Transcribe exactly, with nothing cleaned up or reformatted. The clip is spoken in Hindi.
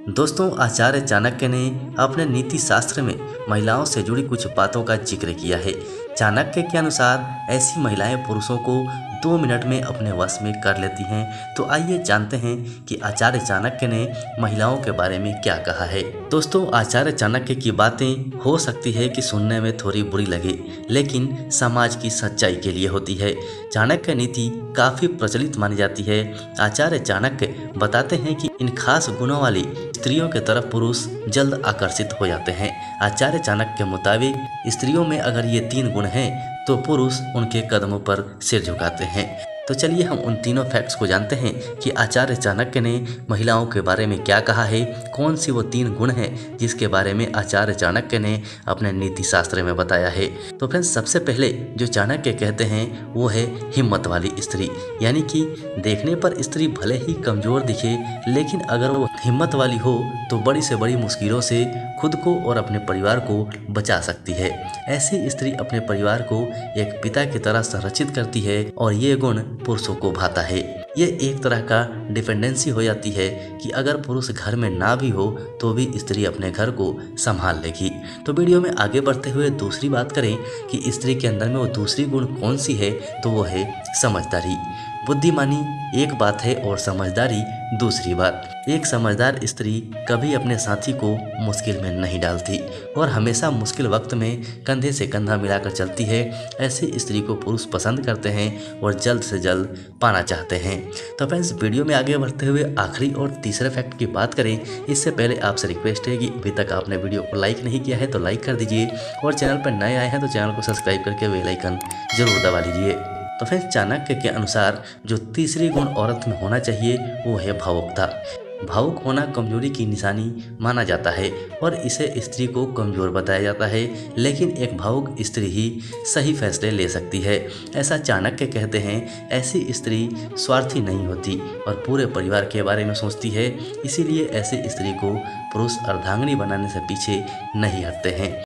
दोस्तों, आचार्य चाणक्य ने अपने नीति शास्त्र में महिलाओं से जुड़ी कुछ बातों का जिक्र किया है। चाणक्य के अनुसार ऐसी महिलाएं पुरुषों को दो मिनट में अपने वश में कर लेती हैं। तो आइए जानते हैं कि आचार्य चाणक्य ने महिलाओं के बारे में क्या कहा है। दोस्तों, आचार्य चाणक्य की बातें हो सकती है कि सुनने में थोड़ी बुरी लगे, लेकिन समाज की सच्चाई के लिए होती है। चाणक्य नीति काफ़ी प्रचलित मानी जाती है। आचार्य चाणक्य बताते हैं कि इन खास गुणों वाली स्त्रियों के तरफ पुरुष जल्द आकर्षित हो जाते हैं। आचार्य चाणक्य के मुताबिक स्त्रियों में अगर ये तीन गुण हैं तो पुरुष उनके कदमों पर सिर झुकाते हैं। तो चलिए हम उन तीनों फैक्ट्स को जानते हैं कि आचार्य चाणक्य ने महिलाओं के बारे में क्या कहा है, कौन सी वो तीन गुण हैं जिसके बारे में आचार्य चाणक्य ने अपने नीति शास्त्र में बताया है। तो फ्रेंड्स, सबसे पहले जो चाणक्य कहते हैं वो है हिम्मत वाली स्त्री। यानी कि देखने पर स्त्री भले ही कमज़ोर दिखे, लेकिन अगर वो हिम्मत वाली हो तो बड़ी से बड़ी मुश्किलों से खुद को और अपने परिवार को बचा सकती है। ऐसी स्त्री अपने परिवार को एक पिता की तरह संरक्षित करती है और ये गुण पुरुषों को भाता है। ये एक तरह का डिपेंडेंसी हो जाती है कि अगर पुरुष घर में ना भी हो तो भी स्त्री अपने घर को संभाल लेगी। तो वीडियो में आगे बढ़ते हुए दूसरी बात करें कि स्त्री के अंदर में वो दूसरी गुण कौन सी है, तो वो है समझदारी। बुद्धिमानी एक बात है और समझदारी दूसरी बात। एक समझदार स्त्री कभी अपने साथी को मुश्किल में नहीं डालती और हमेशा मुश्किल वक्त में कंधे से कंधा मिलाकर चलती है। ऐसी स्त्री को पुरुष पसंद करते हैं और जल्द से जल्द पाना चाहते हैं। तो फ्रेंड्स, वीडियो में आगे बढ़ते हुए आखिरी और तीसरे फैक्ट की बात करें, इससे पहले आपसे रिक्वेस्ट है कि अभी तक आपने वीडियो को लाइक नहीं किया है तो लाइक कर दीजिए और चैनल पर नए आए हैं तो चैनल को सब्सक्राइब करके बेल आइकन जरूर दबा लीजिए। तो फ्रेंड्स, चाणक्य के अनुसार जो तीसरी गुण औरत में होना चाहिए वो है भावुकता। भावुक होना कमजोरी की निशानी माना जाता है और इसे स्त्री को कमजोर बताया जाता है, लेकिन एक भावुक स्त्री ही सही फैसले ले सकती है। ऐसा चाणक्य कहते हैं। ऐसी स्त्री स्वार्थी नहीं होती और पूरे परिवार के बारे में सोचती है, इसीलिए ऐसी स्त्री को पुरुष अर्धांगिनी बनाने से पीछे नहीं हटते हैं।